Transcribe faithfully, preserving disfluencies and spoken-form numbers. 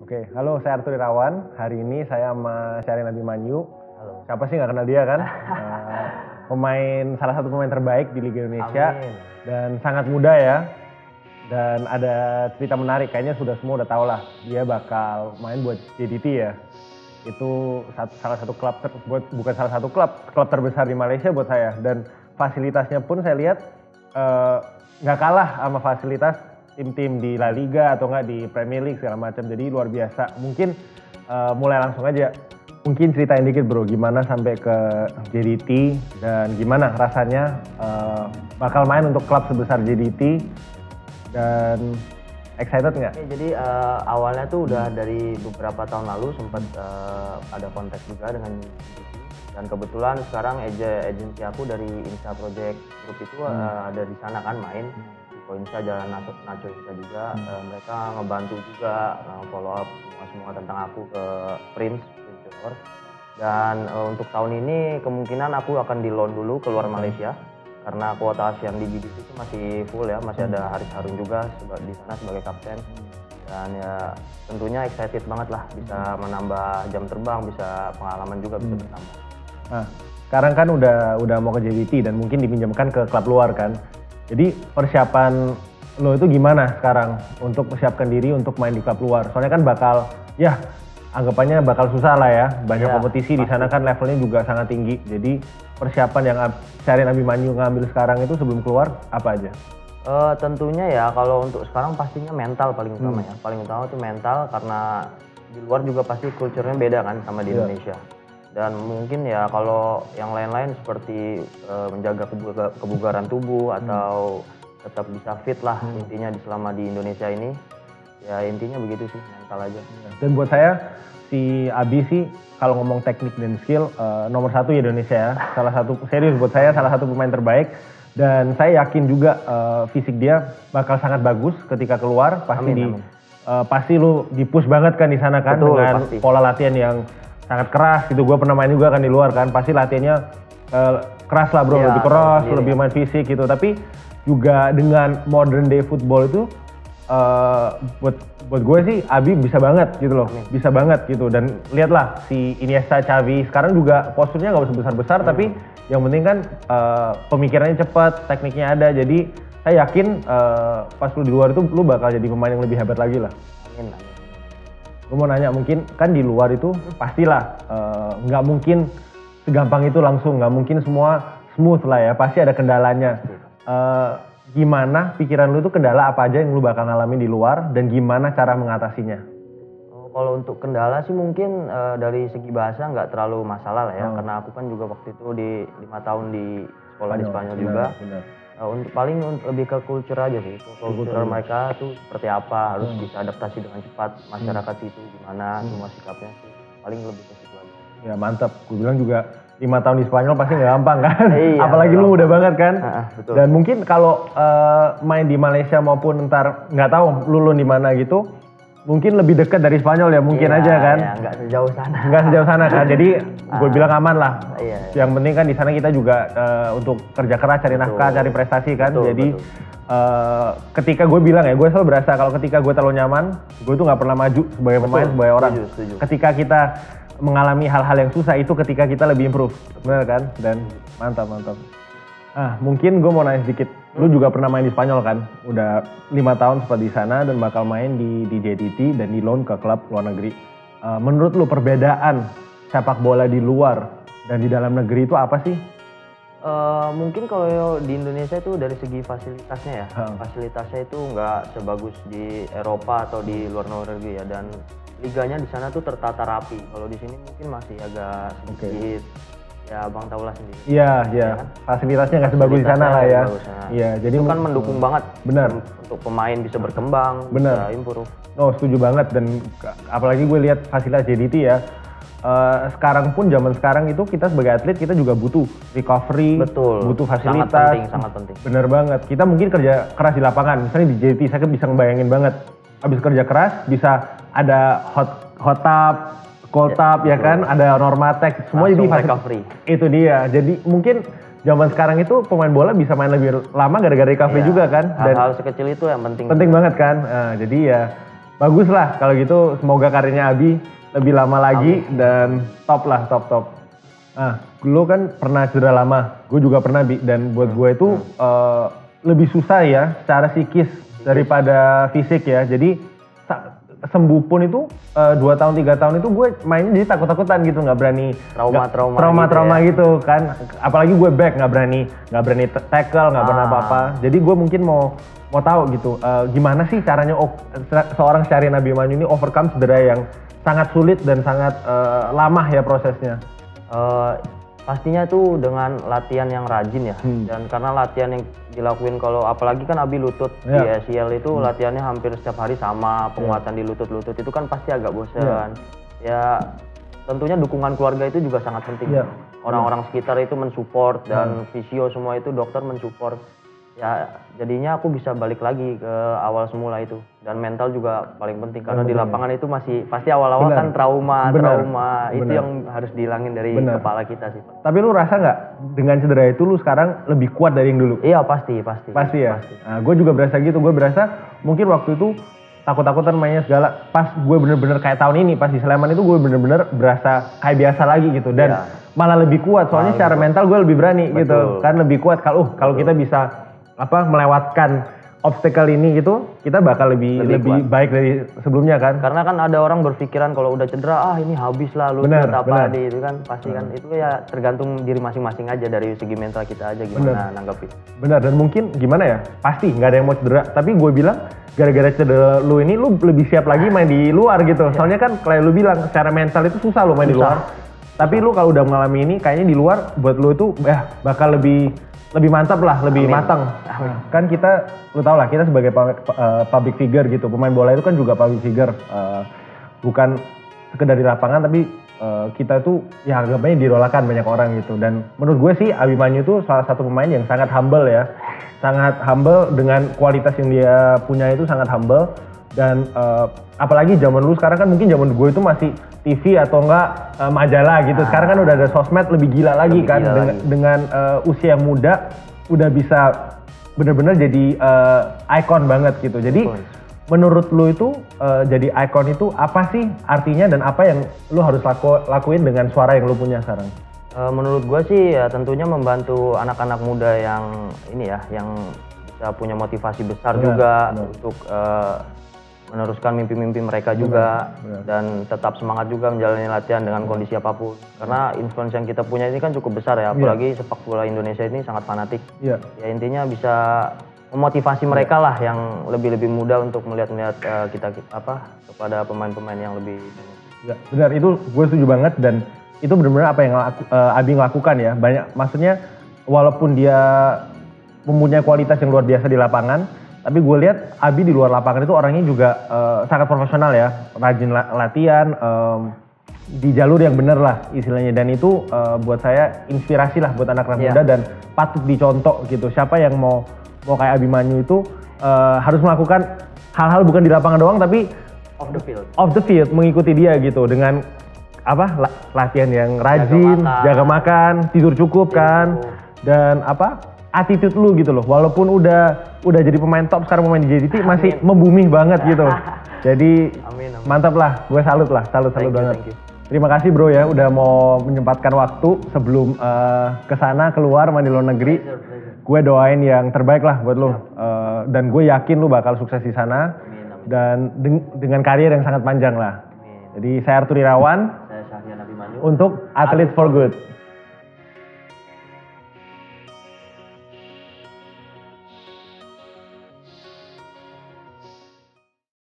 Oke, halo, saya Arthur Irawan. Hari ini saya sama Syahrin Abimanyu. Halo. Siapa sih nggak kenal dia kan? uh, pemain salah satu pemain terbaik di Liga Indonesia. Amin. Dan sangat muda ya. Dan ada cerita menarik, kayaknya sudah semua udah tahu lah. Dia bakal main buat J D T ya. Itu satu, salah satu klub, ter, buat, bukan salah satu klub, klub terbesar di Malaysia buat saya. Dan fasilitasnya pun saya lihat nggak uh, kalah sama fasilitas tim-tim di La Liga atau nggak di Premier League segala macam. Jadi luar biasa. Mungkin uh, mulai langsung aja. Mungkin ceritain dikit bro, gimana sampai ke J D T dan gimana rasanya uh, bakal main untuk klub sebesar J D T dan excited nggak? Oke, jadi uh, awalnya tuh udah dari beberapa tahun lalu sempat uh, ada kontak juga dengan J D T dan kebetulan sekarang agensi aku dari Insa Project Group itu uh, hmm. ada di sana kan main. Insa Jalan Nacho Insa juga, hmm. uh, mereka ngebantu juga uh, follow up semua-semua tentang aku ke Prince, Prince Johor. Dan uh, untuk tahun ini kemungkinan aku akan di loan dulu keluar hmm. Malaysia karena kuota ASEAN di J D T itu masih full ya, masih hmm. ada Haris Harun juga di sana sebagai kapten. Dan ya tentunya excited banget lah bisa menambah jam terbang, bisa pengalaman juga bisa bertambah. Nah, sekarang kan udah udah mau ke J D T dan mungkin dipinjamkan ke klub luar kan. Jadi persiapan lo itu gimana sekarang untuk persiapkan diri untuk main di klub luar? Soalnya kan bakal, ya anggapannya bakal susah lah ya, banyak ya, kompetisi di sana kan levelnya juga sangat tinggi. Jadi persiapan yang Syahrin Abimanyu ngambil sekarang itu sebelum keluar apa aja? Uh, tentunya ya kalau untuk sekarang pastinya mental paling utama hmm. ya, paling utama itu mental karena di luar juga pasti culture-nya beda kan sama di ya. Indonesia. Dan mungkin ya kalau yang lain-lain seperti uh, menjaga kebugaran tubuh atau hmm. tetap bisa fit lah hmm. intinya di selama di Indonesia ini. Ya intinya begitu sih, mental aja. Dan buat saya si Abi sih kalau ngomong teknik dan skill uh, nomor satu di Indonesia ya. Salah satu, serius buat saya salah satu pemain terbaik. Dan saya yakin juga uh, fisik dia bakal sangat bagus ketika keluar. Pasti amin, di amin. Uh, pasti lu di-push banget kan di sana kan. Betul, dengan pasti. Pola latihan yang sangat keras gitu. Gue pernah main juga kan di luar kan, pasti latihannya uh, keras lah bro, ya, lebih keras, lebih main fisik gitu. Tapi juga dengan modern day football itu uh, buat buat gue sih Abi bisa banget gitu loh, Amin. bisa banget gitu. Dan lihatlah si Iniesta, Xavi sekarang juga posturnya nggak usah besar-besar, hmm. tapi yang penting kan uh, pemikirannya cepat, tekniknya ada. Jadi saya yakin uh, pas lu di luar itu lu bakal jadi pemain yang lebih hebat lagi lah. Amin. Amin. Gue mau nanya, mungkin kan di luar itu pastilah nggak uh, mungkin segampang itu langsung, nggak mungkin semua smooth lah ya, pasti ada kendalanya. Uh, gimana pikiran lu tuh kendala apa aja yang lu bakal ngalamin di luar dan gimana cara mengatasinya? Oh, kalau untuk kendala sih mungkin uh, dari segi bahasa nggak terlalu masalah lah ya, oh. karena aku kan juga waktu itu di lima tahun di sekolah Spanyol, di Spanyol benar, juga. Benar. Uh, untuk paling untuk lebih ke culture aja sih, culture Betul. mereka tuh seperti apa, harus hmm. bisa adaptasi dengan cepat, masyarakat hmm. itu gimana, hmm. semua sikapnya sih, paling lebih ke situ aja. Ya mantap, gue bilang juga lima tahun di Spanyol pasti nggak gampang kan, iya, apalagi lu muda banget kan. Uh, betul. Dan mungkin kalau uh, main di Malaysia maupun ntar nggak tahu lu lu di mana gitu, mungkin lebih dekat dari Spanyol ya mungkin iya, aja kan. Iya, nggak sejauh sana. Nggak sejauh sana kan, jadi gue bilang aman lah. Iya, iya. Yang penting kan di sana kita juga uh, untuk kerja keras, cari betul. nafkah, cari prestasi kan. Betul, jadi uh, ketika gue bilang ya, gue selalu berasa kalau ketika gue terlalu nyaman, gue tuh nggak pernah maju sebagai pemain, betul. sebagai orang. Setuju, setuju. Ketika kita mengalami hal-hal yang susah itu ketika kita lebih improve, benar kan? Dan mantap mantap. Ah mungkin gue mau nanya sedikit. Lu juga pernah main di Spanyol kan? Udah lima tahun sempat di sana dan bakal main di, di J D T dan di loan ke klub luar negeri. Uh, menurut lu perbedaan sepak bola di luar dan di dalam negeri itu apa sih? Uh, mungkin kalau di Indonesia itu dari segi fasilitasnya ya, hmm. fasilitasnya itu nggak sebagus di Eropa atau di luar negeri ya, dan liganya di sana tuh tertata rapi. Kalau di sini mungkin masih agak sedikit. Okay. Ya abang tahulah sendiri. Iya, iya. Kan? Fasilitasnya nggak sebagus di sana lah ya. Iya, jadi itu kan mendukung banget. Benar. Untuk pemain bisa berkembang, benar. bisa improve. Oh, setuju banget. Dan apalagi gue lihat fasilitas J D T ya. Uh, sekarang pun zaman sekarang itu kita sebagai atlet kita juga butuh recovery, betul. butuh fasilitas. Sangat penting, sangat penting. Bener banget. Kita mungkin kerja keras di lapangan. Misalnya di J D T saya bisa ngebayangin banget. Habis kerja keras bisa ada hot hot tub, cold tub ya, ya kan, ada Normatek, semua jadi recovery. Itu dia. Jadi mungkin zaman sekarang itu pemain bola bisa main lebih lama gara-gara recovery ya, juga kan. Dan hal-hal sekecil itu yang penting. Penting banget kan. Nah, jadi ya bagus lah kalau gitu. Semoga karirnya Abi lebih lama lagi Amin. Dan top lah, top top. Nah, lu kan pernah cedera lama, gue juga pernah Bi. Dan buat gue itu hmm. uh, lebih susah ya secara psikis daripada fisik ya. Jadi sembuh pun itu uh, dua tahun tiga tahun itu gue mainnya jadi takut-takutan gitu, nggak berani trauma-trauma trauma-trauma gitu, ya. gitu kan. Apalagi gue back nggak berani nggak berani tackle nggak ah. berani apa-apa. Jadi gue mungkin mau mau tahu gitu uh, gimana sih caranya oh, seorang Syahrian Abimanyu ini overcome cedera yang sangat sulit dan sangat uh, lama ya prosesnya. Uh, pastinya tuh dengan latihan yang rajin ya, hmm. dan karena latihan yang dilakuin kalau apalagi kan Abi lutut yeah. di A C L itu hmm. latihannya hampir setiap hari sama, penguatan yeah. di lutut-lutut itu kan pasti agak bosan. Yeah. Ya tentunya dukungan keluarga itu juga sangat penting. Yeah. Orang-orang yeah. sekitar itu mensupport dan yeah. fisio semua itu dokter mensupport. Ya jadinya aku bisa balik lagi ke awal semula itu, dan mental juga paling penting karena bener, di lapangan ya. Itu masih pasti awal-awal kan trauma bener, trauma bener. Itu yang harus dihilangin dari bener. Kepala kita sih. Tapi lu rasa nggak dengan cedera itu lu sekarang lebih kuat dari yang dulu? Iya pasti pasti. Pasti ya. Pasti. Nah, gue juga berasa gitu. Gue berasa mungkin waktu itu takut-takutan mainnya segala. Pas gue bener-bener kayak tahun ini pas di Sleman itu gue bener-bener berasa kayak biasa lagi gitu dan ya. Malah lebih kuat soalnya malah secara mental gue lebih berani. Betul. Gitu kan lebih kuat kalau uh, kalau kita bisa apa melewatkan obstacle ini gitu, kita bakal lebih lebih, lebih baik dari sebelumnya kan. Karena kan ada orang berpikiran kalau udah cedera ah ini habis lah lu apa di itu kan pasti hmm. kan itu ya tergantung diri masing-masing aja dari segi mental kita aja gimana nanggapi. Benar, dan mungkin gimana ya pasti nggak ada yang mau cedera, tapi gue bilang gara-gara cedera lu ini lu lebih siap lagi main di luar gitu. Soalnya kan kayak lu bilang secara mental itu susah lu main susah. Di luar. Tapi lu kalau udah mengalami ini kayaknya di luar buat lu itu ya bakal lebih lebih mantap lah, lebih Amin. Matang. Amin. Kan kita, lu tau lah, kita sebagai uh, public figure gitu, pemain bola itu kan juga public figure, uh, bukan sekedar di lapangan, tapi uh, kita tuh ya anggapnya didolakan banyak orang gitu. Dan menurut gue sih Abimanyu itu salah satu pemain yang sangat humble ya, sangat humble dengan kualitas yang dia punya itu sangat humble. Dan uh, apalagi zaman dulu, sekarang kan mungkin zaman gue itu masih T V atau enggak uh, majalah gitu. Ah. Sekarang kan udah ada sosmed lebih gila lagi lebih kan gila dengan, lagi. dengan uh, usia yang muda udah bisa bener-bener jadi uh, icon banget gitu. Jadi oh. menurut lu itu uh, jadi icon itu apa sih artinya dan apa yang lu harus laku, lakuin dengan suara yang lu punya sekarang? Uh, menurut gue sih ya tentunya membantu anak-anak muda yang ini ya yang bisa punya motivasi besar benar, juga benar. untuk uh, meneruskan mimpi-mimpi mereka juga benar, benar. Dan tetap semangat juga menjalani latihan dengan kondisi apapun karena influence yang kita punya ini kan cukup besar ya apalagi yeah. sepak bola Indonesia ini sangat fanatik yeah. ya intinya bisa memotivasi mereka yeah. lah yang lebih-lebih muda untuk melihat-melihat uh, kita apa kepada pemain-pemain yang lebih ya, benar itu gue setuju banget dan itu benar-benar apa yang ngelaku, uh, Abi lakukan ya banyak maksudnya walaupun dia mempunyai kualitas yang luar biasa di lapangan. Tapi gue lihat Abi di luar lapangan itu orangnya juga uh, sangat profesional ya, rajin latihan, um, di jalur yang bener lah istilahnya. Dan itu uh, buat saya inspirasi lah buat anak-anak yeah. muda dan patut dicontoh gitu. Siapa yang mau mau kayak Abimanyu itu uh, harus melakukan hal-hal bukan di lapangan doang tapi off the field, off the field mengikuti dia gitu dengan apa latihan yang rajin, jaga makan, jaga makan tidur cukup tidur kan, cukup. Dan apa? Attitude lu gitu loh, walaupun udah udah jadi pemain top sekarang pemain di J D T masih membumi banget gitu. Jadi amin, amin. Mantap lah, gue salut lah, salut salut you, banget. Terima kasih bro ya, udah mau menyempatkan waktu sebelum uh, kesana keluar main di luar negeri. Pleasure, pleasure. Gue doain yang terbaik lah buat lu, uh, dan gue yakin lu bakal sukses di sana amin, amin. Dan de dengan karir yang sangat panjang lah. Amin. Jadi saya Arthur Irawan, saya Syahrian Abimanyu untuk Athlete for Good.